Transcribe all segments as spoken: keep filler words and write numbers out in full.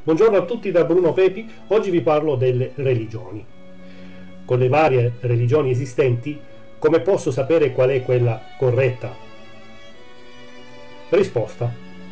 Buongiorno a tutti da Bruno Pepi. Oggi vi parlo delle religioni. Con le varie religioni esistenti, come posso sapere qual è quella corretta? Risposta: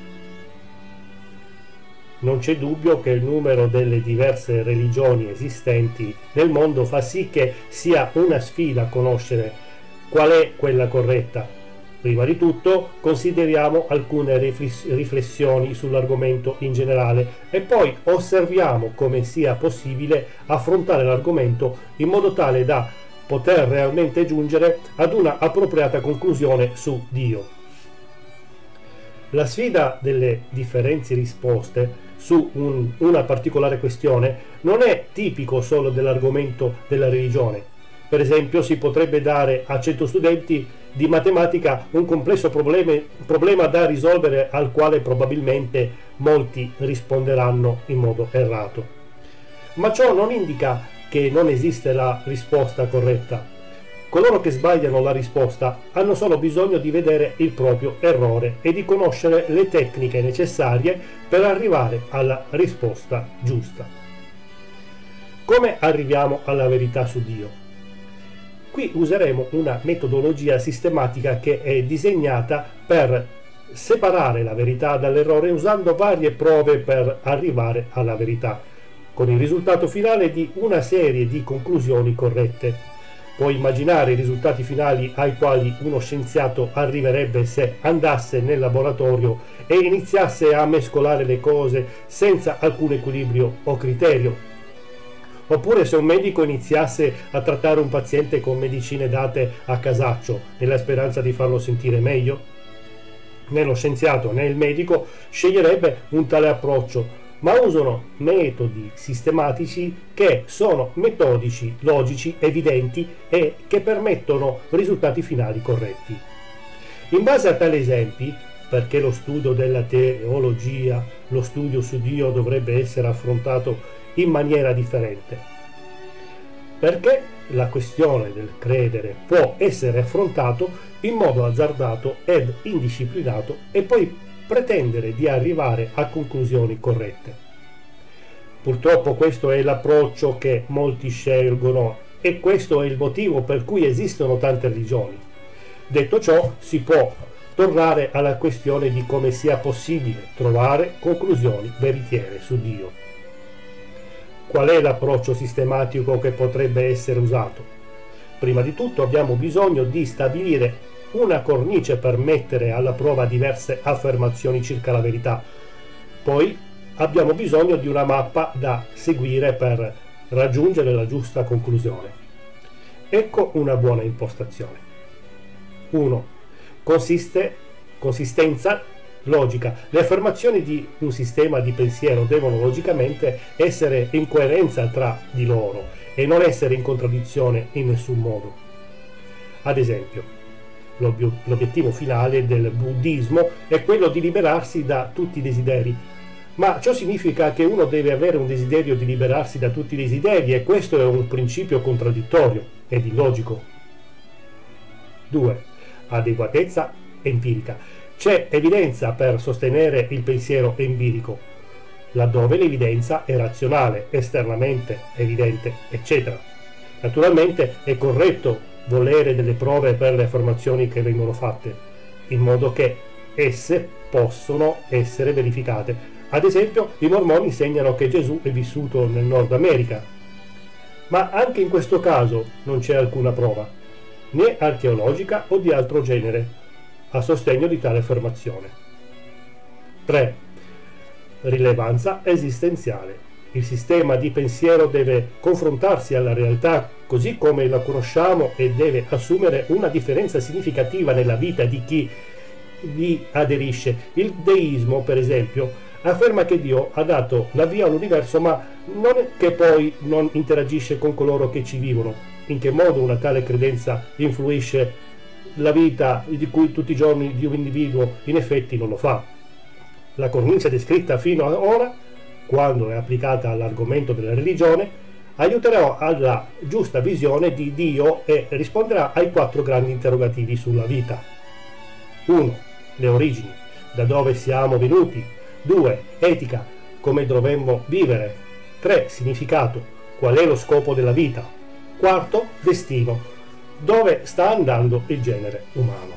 non c'è dubbio che il numero delle diverse religioni esistenti nel mondo fa sì che sia una sfida conoscere qual è quella corretta. Prima di tutto consideriamo alcune riflessioni sull'argomento in generale e poi osserviamo come sia possibile affrontare l'argomento in modo tale da poter realmente giungere ad una appropriata conclusione su Dio. La sfida delle differenti risposte su un, una particolare questione non è tipico solo dell'argomento della religione. Per esempio, si potrebbe dare a cento studenti di matematica un complesso problema, problema da risolvere al quale probabilmente molti risponderanno in modo errato. Ma ciò non indica che non esiste la risposta corretta. Coloro che sbagliano la risposta hanno solo bisogno di vedere il proprio errore e di conoscere le tecniche necessarie per arrivare alla risposta giusta. Come arriviamo alla verità su Dio? Qui useremo una metodologia sistematica che è disegnata per separare la verità dall'errore usando varie prove per arrivare alla verità, con il risultato finale di una serie di conclusioni corrette. Puoi immaginare i risultati finali ai quali uno scienziato arriverebbe se andasse nel laboratorio e iniziasse a mescolare le cose senza alcun equilibrio o criterio. Oppure se un medico iniziasse a trattare un paziente con medicine date a casaccio nella speranza di farlo sentire meglio? Né lo scienziato né il medico sceglierebbe un tale approccio, ma usano metodi sistematici che sono metodici, logici, evidenti e che permettono risultati finali corretti. In base a tali esempi, perché lo studio della teologia, lo studio su Dio dovrebbe essere affrontato in maniera differente? Perché la questione del credere può essere affrontato in modo azzardato ed indisciplinato e poi pretendere di arrivare a conclusioni corrette. Purtroppo questo è l'approccio che molti scelgono e questo è il motivo per cui esistono tante religioni. Detto ciò, si può tornare alla questione di come sia possibile trovare conclusioni veritiere su Dio. Qual è l'approccio sistematico che potrebbe essere usato? Prima di tutto abbiamo bisogno di stabilire una cornice per mettere alla prova diverse affermazioni circa la verità. Poi abbiamo bisogno di una mappa da seguire per raggiungere la giusta conclusione. Ecco una buona impostazione. uno. Consiste, consistenza logica. Le affermazioni di un sistema di pensiero devono logicamente essere in coerenza tra di loro e non essere in contraddizione in nessun modo. Ad esempio, l'obiettivo finale del buddismo è quello di liberarsi da tutti i desideri, ma ciò significa che uno deve avere un desiderio di liberarsi da tutti i desideri e questo è un principio contraddittorio ed illogico. due. Adeguatezza empirica. C'è evidenza per sostenere il pensiero empirico, laddove l'evidenza è razionale, esternamente evidente, eccetera. Naturalmente è corretto volere delle prove per le affermazioni che vengono fatte, in modo che esse possono essere verificate. Ad esempio, i mormoni insegnano che Gesù è vissuto nel Nord America, ma anche in questo caso non c'è alcuna prova, né archeologica o di altro genere, a sostegno di tale affermazione. tre. Rilevanza esistenziale. Il sistema di pensiero deve confrontarsi alla realtà così come la conosciamo e deve assumere una differenza significativa nella vita di chi vi aderisce. Il deismo, per esempio, afferma che Dio ha dato la via all'universo, ma non è che poi non interagisce con coloro che ci vivono. In che modo una tale credenza influisce la vita di cui tutti i giorni di un individuo? In effetti non lo fa. La cornice descritta fino ad ora, quando è applicata all'argomento della religione, aiuterà alla giusta visione di Dio e risponderà ai quattro grandi interrogativi sulla vita. uno. Le origini. Da dove siamo venuti? due. Etica. come dovremmo vivere. tre. Significato. Qual è lo scopo della vita? Quarto. Destino. Dove sta andando il genere umano?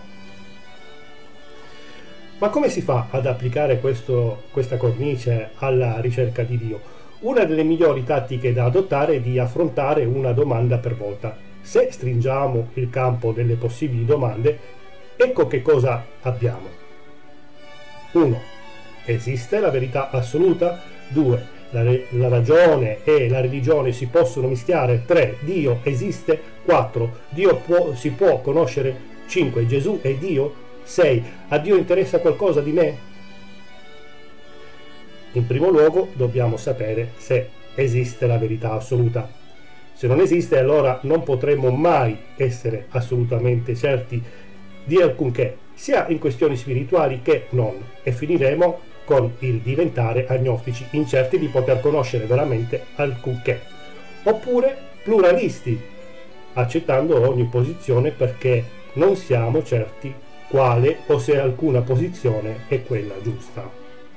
Ma come si fa ad applicare questo, questa cornice alla ricerca di Dio? Una delle migliori tattiche da adottare è di affrontare una domanda per volta. Se stringiamo il campo delle possibili domande, ecco che cosa abbiamo. uno. Esiste la verità assoluta? due. La, la ragione e la religione si possono mischiare? tre. Dio esiste? quattro. Dio può, si può conoscere? cinque. Gesù è Dio? sei. A Dio interessa qualcosa di me? In primo luogo dobbiamo sapere se esiste la verità assoluta. Se non esiste, allora non potremo mai essere assolutamente certi di alcunché, sia in questioni spirituali che non, e finiremo con il diventare agnostici, incerti di poter conoscere veramente alcunché, oppure pluralisti, accettando ogni posizione perché non siamo certi quale o se alcuna posizione è quella giusta.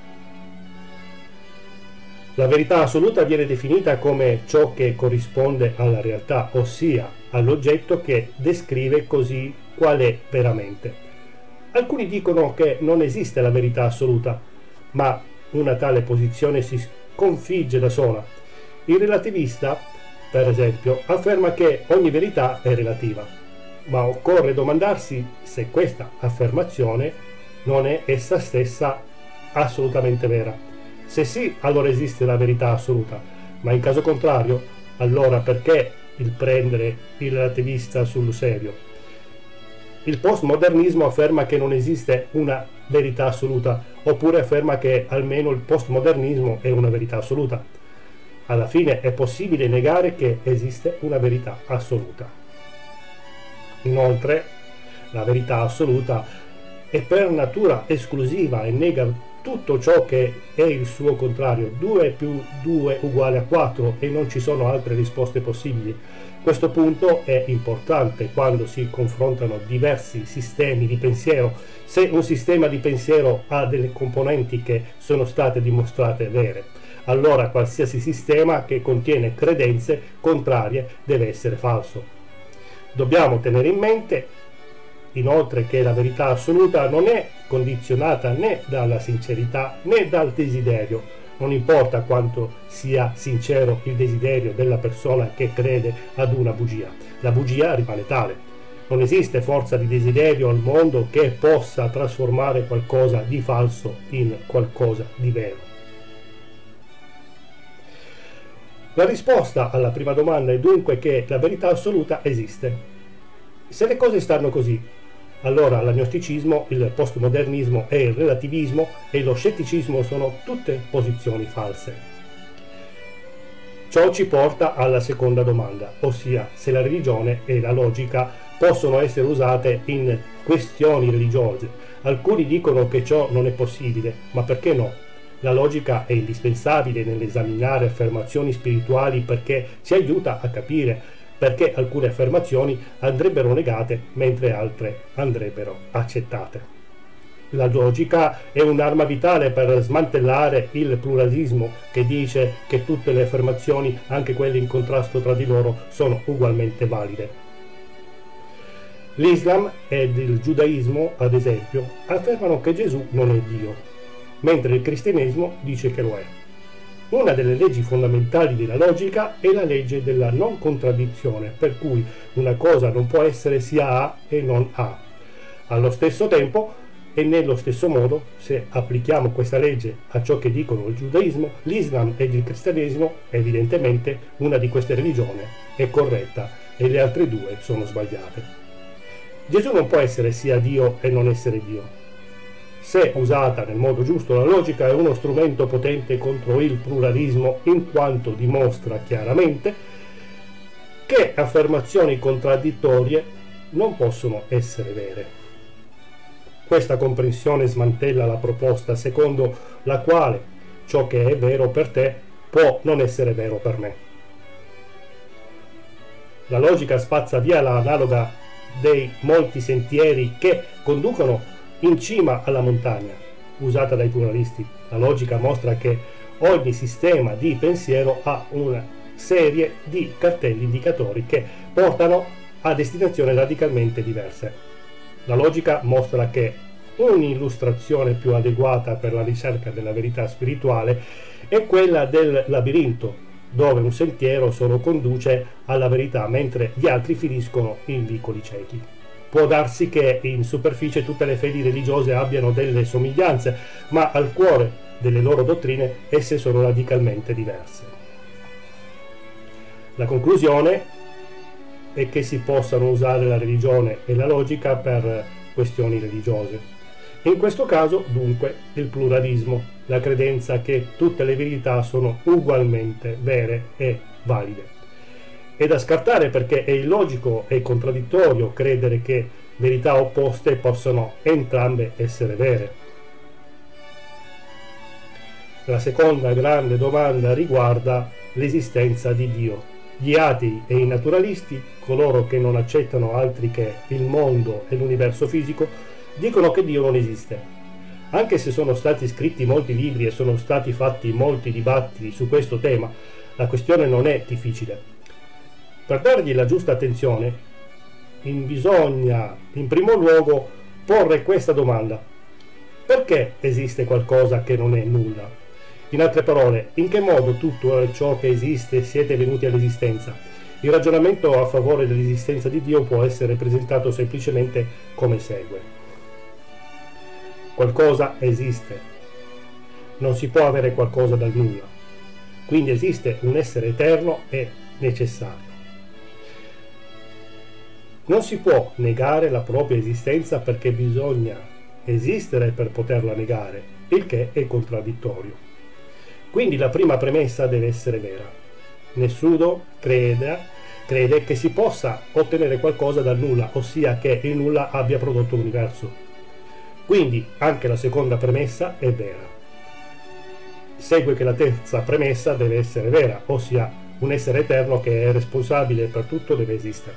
La verità assoluta viene definita come ciò che corrisponde alla realtà, ossia all'oggetto che descrive così qual è veramente. Alcuni dicono che non esiste la verità assoluta, ma una tale posizione si sconfigge da sola. Il relativista, per esempio, afferma che ogni verità è relativa, ma occorre domandarsi se questa affermazione non è essa stessa assolutamente vera. Se sì, allora esiste la verità assoluta, ma in caso contrario, allora perché il prendere il relativista sul serio? Il postmodernismo afferma che non esiste una verità assoluta, oppure afferma che almeno il postmodernismo è una verità assoluta. Alla fine è possibile negare che esiste una verità assoluta. Inoltre, la verità assoluta è per natura esclusiva e nega tutto ciò che è il suo contrario. due più due uguale a quattro e non ci sono altre risposte possibili. Questo punto è importante quando si confrontano diversi sistemi di pensiero. Se un sistema di pensiero ha delle componenti che sono state dimostrate vere, allora qualsiasi sistema che contiene credenze contrarie deve essere falso. Dobbiamo tenere in mente inoltre che la verità assoluta non è condizionata né dalla sincerità né dal desiderio. Non importa quanto sia sincero il desiderio della persona che crede ad una bugia, la bugia rimane tale. Non esiste forza di desiderio al mondo che possa trasformare qualcosa di falso in qualcosa di vero. La risposta alla prima domanda è dunque che la verità assoluta esiste. Se le cose stanno così, allora l'agnosticismo, il postmodernismo e il relativismo e lo scetticismo sono tutte posizioni false. Ciò ci porta alla seconda domanda, ossia se la religione e la logica possono essere usate in questioni religiose. Alcuni dicono che ciò non è possibile, ma perché no? La logica è indispensabile nell'esaminare affermazioni spirituali perché ci aiuta a capire perché alcune affermazioni andrebbero negate mentre altre andrebbero accettate. La logica è un'arma vitale per smantellare il pluralismo che dice che tutte le affermazioni, anche quelle in contrasto tra di loro, sono ugualmente valide. L'Islam ed il giudaismo, ad esempio, affermano che Gesù non è Dio, mentre il cristianesimo dice che lo è. Una delle leggi fondamentali della logica è la legge della non contraddizione, per cui una cosa non può essere sia A e non A. Allo stesso tempo e nello stesso modo, se applichiamo questa legge a ciò che dicono il giudaismo, l'Islam ed il cristianesimo, evidentemente una di queste religioni è corretta e le altre due sono sbagliate. Gesù non può essere sia Dio e non essere Dio. Se usata nel modo giusto, la logica è uno strumento potente contro il pluralismo, in quanto dimostra chiaramente che affermazioni contraddittorie non possono essere vere. Questa comprensione smantella la proposta secondo la quale ciò che è vero per te può non essere vero per me. La logica spazza via l'analoga dei molti sentieri che conducono in cima alla montagna, usata dai pluralisti. La logica mostra che ogni sistema di pensiero ha una serie di cartelli indicatori che portano a destinazioni radicalmente diverse. La logica mostra che un'illustrazione più adeguata per la ricerca della verità spirituale è quella del labirinto, dove un sentiero solo conduce alla verità, mentre gli altri finiscono in vicoli ciechi. Può darsi che in superficie tutte le fedi religiose abbiano delle somiglianze, ma al cuore delle loro dottrine esse sono radicalmente diverse. La conclusione è che si possano usare la religione e la logica per questioni religiose. In questo caso, dunque, il pluralismo, la credenza che tutte le verità sono ugualmente vere e valide. È da scartare perché è illogico e contraddittorio credere che verità opposte possano entrambe essere vere. La seconda grande domanda riguarda l'esistenza di Dio. Gli atei e i naturalisti, coloro che non accettano altri che il mondo e l'universo fisico, dicono che Dio non esiste. Anche se sono stati scritti molti libri e sono stati fatti molti dibattiti su questo tema, la questione non è difficile. Per dargli la giusta attenzione, bisogna in primo luogo porre questa domanda: perché esiste qualcosa che non è nulla? In altre parole, in che modo tutto ciò che esiste siete venuti all'esistenza? Il ragionamento a favore dell'esistenza di Dio può essere presentato semplicemente come segue. Qualcosa esiste. Non si può avere qualcosa dal nulla. Quindi esiste un essere eterno e necessario. Non si può negare la propria esistenza perché bisogna esistere per poterla negare, il che è contraddittorio. Quindi la prima premessa deve essere vera. Nessuno crede, crede che si possa ottenere qualcosa dal nulla, ossia che il nulla abbia prodotto l'universo. Quindi anche la seconda premessa è vera. Segue che la terza premessa deve essere vera, ossia un essere eterno che è responsabile per tutto deve esistere.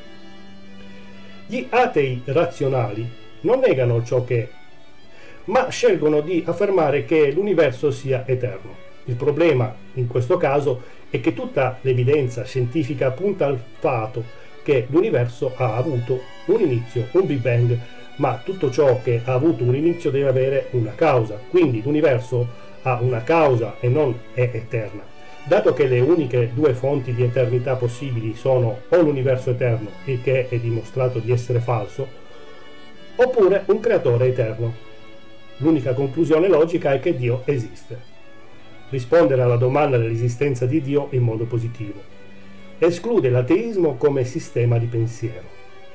Gli atei razionali non negano ciò che è, ma scelgono di affermare che l'universo sia eterno. Il problema in questo caso è che tutta l'evidenza scientifica punta al fatto che l'universo ha avuto un inizio, un Big Bang, ma tutto ciò che ha avuto un inizio deve avere una causa, quindi l'universo ha una causa e non è eterna. Dato che le uniche due fonti di eternità possibili sono o l'universo eterno, il che è dimostrato di essere falso, oppure un creatore eterno. L'unica conclusione logica è che Dio esiste. Rispondere alla domanda dell'esistenza di Dio in modo positivo esclude l'ateismo come sistema di pensiero.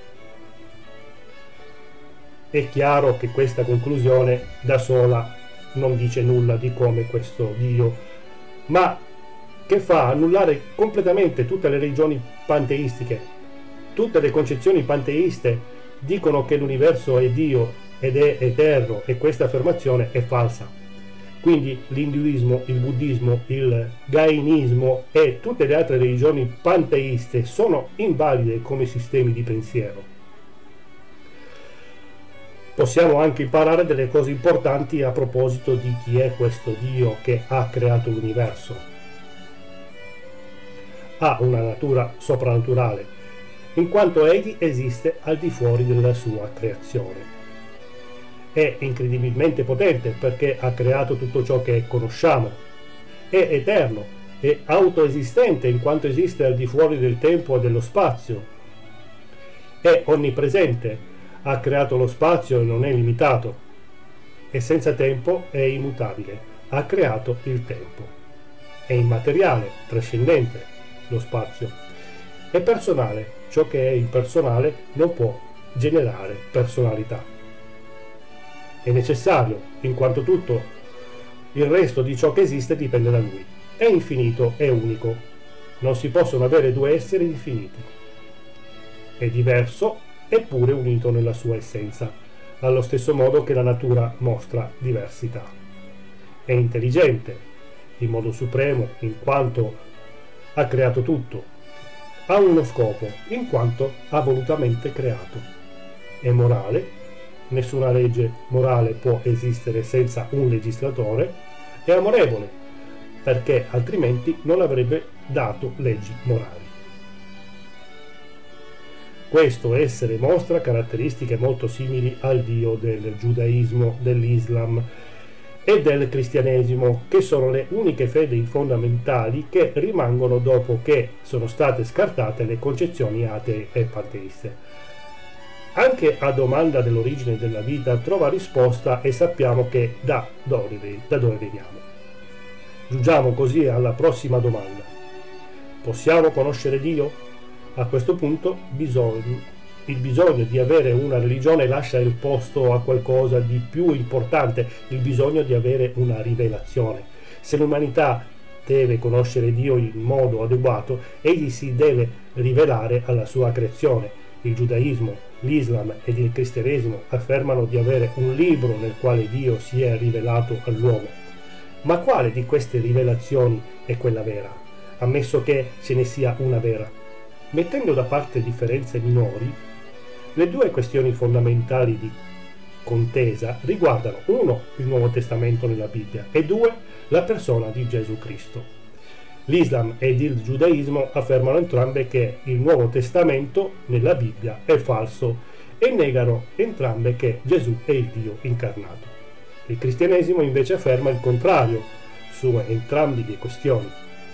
È chiaro che questa conclusione da sola non dice nulla di come questo Dio, ma che fa annullare completamente tutte le religioni panteistiche. Tutte le concezioni panteiste dicono che l'universo è Dio ed è eterno, e questa affermazione è falsa. Quindi l'induismo, il buddismo, il jainismo e tutte le altre religioni panteiste sono invalide come sistemi di pensiero. Possiamo anche imparare delle cose importanti a proposito di chi è questo Dio che ha creato l'universo. Ha una natura soprannaturale, in quanto egli esiste al di fuori della sua creazione. È incredibilmente potente perché ha creato tutto ciò che conosciamo. È eterno, è autoesistente in quanto esiste al di fuori del tempo e dello spazio. È onnipresente, ha creato lo spazio e non è limitato. È senza tempo e immutabile, ha creato il tempo. È immateriale, trascendente, lo spazio. È personale, ciò che è impersonale non può generare personalità. È necessario, in quanto tutto il resto di ciò che esiste dipende da lui. È infinito e unico. Non si possono avere due esseri infiniti. È diverso eppure unito nella sua essenza, allo stesso modo che la natura mostra diversità. È intelligente, in modo supremo, in quanto ha creato tutto. Ha uno scopo, in quanto ha volutamente creato. È morale, nessuna legge morale può esistere senza un legislatore. È amorevole, perché altrimenti non avrebbe dato leggi morali. Questo essere mostra caratteristiche molto simili al Dio del giudaismo, dell'Islam e del cristianesimo, che sono le uniche fedi fondamentali che rimangono dopo che sono state scartate le concezioni atee e panteiste. Anche a domanda dell'origine della vita trova risposta e sappiamo che da dove, da dove veniamo. Giungiamo così alla prossima domanda. Possiamo conoscere Dio? A questo punto bisogno, il bisogno di avere una religione lascia il posto a qualcosa di più importante, il bisogno di avere una rivelazione. Se l'umanità deve conoscere Dio in modo adeguato, egli si deve rivelare alla sua creazione. Il giudaismo, l'Islam ed il cristianesimo affermano di avere un libro nel quale Dio si è rivelato all'uomo. Ma quale di queste rivelazioni è quella vera? Ammesso che ce ne sia una vera. Mettendo da parte differenze minori, le due questioni fondamentali di contesa riguardano uno il Nuovo Testamento nella Bibbia e due la persona di Gesù Cristo. L'Islam ed il giudaismo affermano entrambe che il Nuovo Testamento nella Bibbia è falso e negano entrambe che Gesù è il Dio incarnato. Il cristianesimo invece afferma il contrario su entrambe le questioni.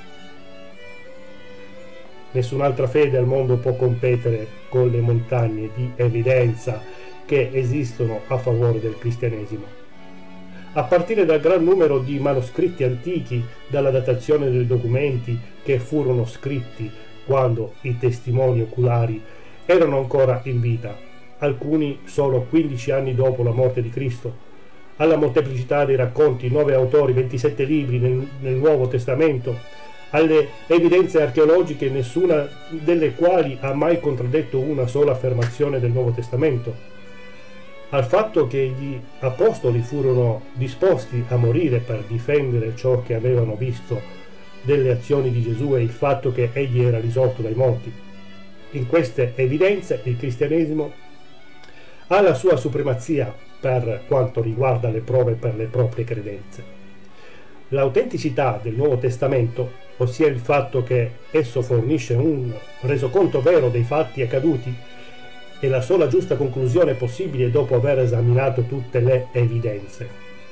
Nessun'altra fede al mondo può competere con le montagne di evidenza che esistono a favore del cristianesimo. A partire dal gran numero di manoscritti antichi, dalla datazione dei documenti che furono scritti quando i testimoni oculari erano ancora in vita, alcuni solo quindici anni dopo la morte di Cristo, alla molteplicità dei racconti, nove autori, ventisette libri nel, nel Nuovo Testamento, alle evidenze archeologiche, nessuna delle quali ha mai contraddetto una sola affermazione del Nuovo Testamento, al fatto che gli apostoli furono disposti a morire per difendere ciò che avevano visto delle azioni di Gesù e il fatto che egli era risorto dai morti. In queste evidenze il cristianesimo ha la sua supremazia per quanto riguarda le prove per le proprie credenze. L'autenticità del Nuovo Testamento, ossia il fatto che esso fornisce un resoconto vero dei fatti accaduti, è la sola giusta conclusione possibile dopo aver esaminato tutte le evidenze.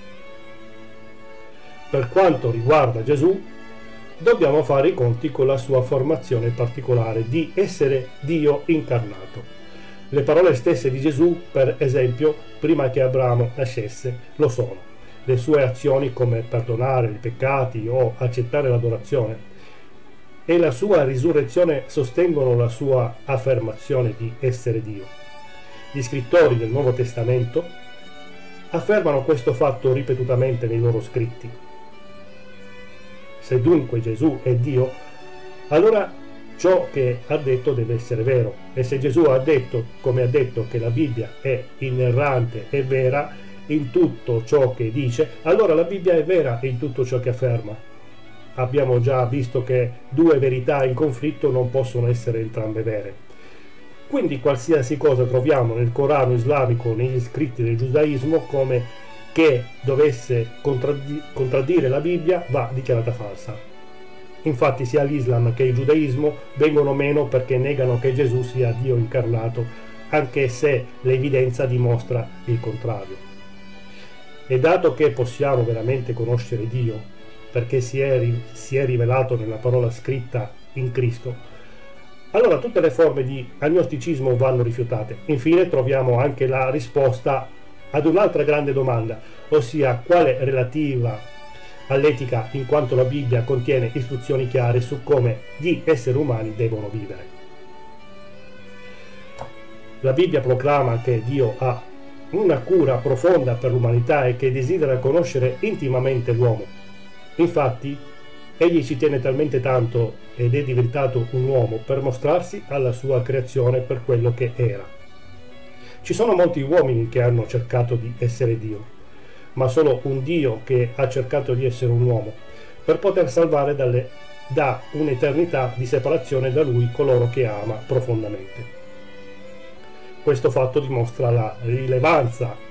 Per quanto riguarda Gesù, dobbiamo fare i conti con la sua formazione particolare di essere Dio incarnato. Le parole stesse di Gesù, per esempio, prima che Abramo nascesse, lo sono. Le sue azioni come perdonare i peccati o accettare l'adorazione e la sua risurrezione sostengono la sua affermazione di essere Dio. Gli scrittori del Nuovo Testamento affermano questo fatto ripetutamente nei loro scritti. Se dunque Gesù è Dio, allora ciò che ha detto deve essere vero, e se Gesù ha detto, come ha detto, che la Bibbia è inerrante e vera in tutto ciò che dice, allora la Bibbia è vera in tutto ciò che afferma. Abbiamo già visto che due verità in conflitto non possono essere entrambe vere. Quindi qualsiasi cosa troviamo nel Corano islamico, negli scritti del giudaismo, come che dovesse contraddi- contraddire la Bibbia, va dichiarata falsa. Infatti sia l'Islam che il giudaismo vengono meno perché negano che Gesù sia Dio incarnato, anche se l'evidenza dimostra il contrario. E dato che possiamo veramente conoscere Dio, perché si è, si è rivelato nella parola scritta in Cristo, allora tutte le forme di agnosticismo vanno rifiutate. Infine troviamo anche la risposta ad un'altra grande domanda, ossia quale relativa all'etica, in quanto la Bibbia contiene istruzioni chiare su come gli esseri umani devono vivere. La Bibbia proclama che Dio ha una cura profonda per l'umanità e che desidera conoscere intimamente l'uomo. Infatti, egli ci tiene talmente tanto ed è diventato un uomo per mostrarsi alla sua creazione per quello che era. Ci sono molti uomini che hanno cercato di essere Dio, ma solo un Dio che ha cercato di essere un uomo, per poter salvare dalle, da un'eternità di separazione da Lui coloro che ama profondamente. Questo fatto dimostra la rilevanza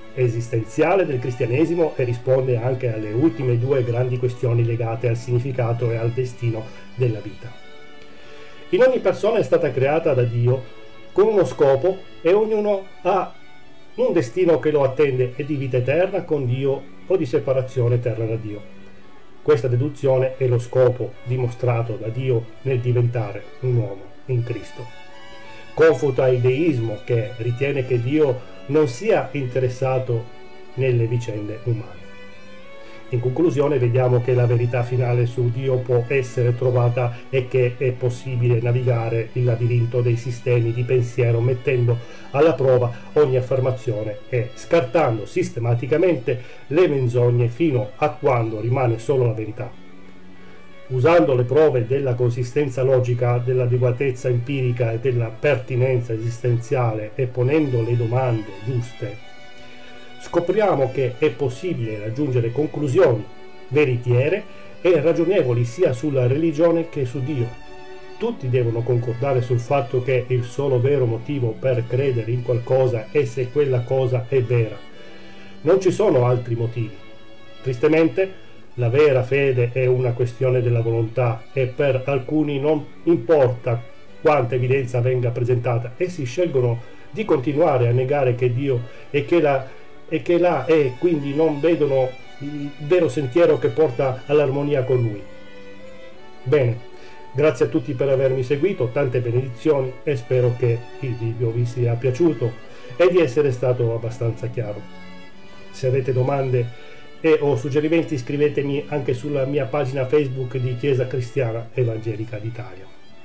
esistenziale del cristianesimo e risponde anche alle ultime due grandi questioni legate al significato e al destino della vita. In ogni persona è stata creata da Dio con uno scopo e ognuno ha un destino che lo attende, e di vita eterna con Dio o di separazione eterna da Dio. Questa deduzione è lo scopo dimostrato da Dio nel diventare un uomo in Cristo. Confuta il deismo, che ritiene che Dio non sia interessato nelle vicende umane. In conclusione, vediamo che la verità finale su Dio può essere trovata e che è possibile navigare il labirinto dei sistemi di pensiero mettendo alla prova ogni affermazione e scartando sistematicamente le menzogne fino a quando rimane solo la verità. Usando le prove della consistenza logica, dell'adeguatezza empirica e della pertinenza esistenziale e ponendo le domande giuste, scopriamo che è possibile raggiungere conclusioni veritiere e ragionevoli sia sulla religione che su Dio. Tutti devono concordare sul fatto che il solo vero motivo per credere in qualcosa è se quella cosa è vera. Non ci sono altri motivi. Tristemente, la vera fede è una questione della volontà e per alcuni non importa quanta evidenza venga presentata, essi scelgono di continuare a negare che Dio e che la e che là è, quindi non vedono il vero sentiero che porta all'armonia con Lui. Bene, grazie a tutti per avermi seguito, tante benedizioni e spero che il video vi sia piaciuto e di essere stato abbastanza chiaro. Se avete domande e o suggerimenti scrivetemi anche sulla mia pagina Facebook di Chiesa Cristiana Evangelica d'Italia.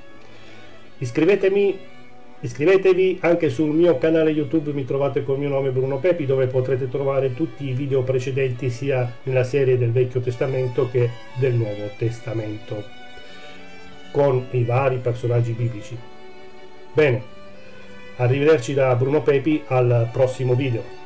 Iscrivetemi Iscrivetevi anche sul mio canale YouTube, mi trovate col mio nome Bruno Pepi, dove potrete trovare tutti i video precedenti sia nella serie del Vecchio Testamento che del Nuovo Testamento, con i vari personaggi biblici. Bene, arrivederci da Bruno Pepi al prossimo video.